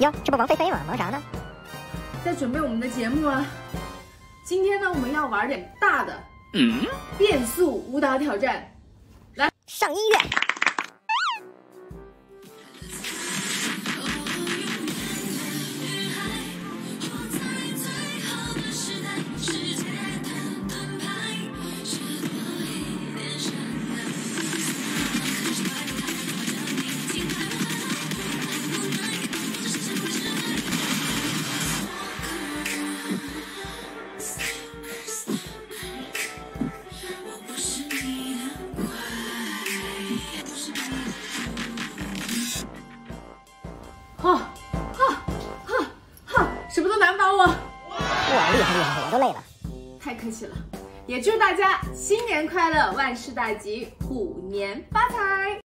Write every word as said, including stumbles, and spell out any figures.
哟，这不王菲菲吗？忙啥呢？ 在准备我们的节目啊。今天呢，我们要玩点大的， 嗯， 变速舞蹈挑战。来， 上音乐。 哈哈哈哈！什么都难不倒我。 哇，厉害厉害，我都累了。 太客气了，也祝大家新年快乐，万事大吉，虎年发财。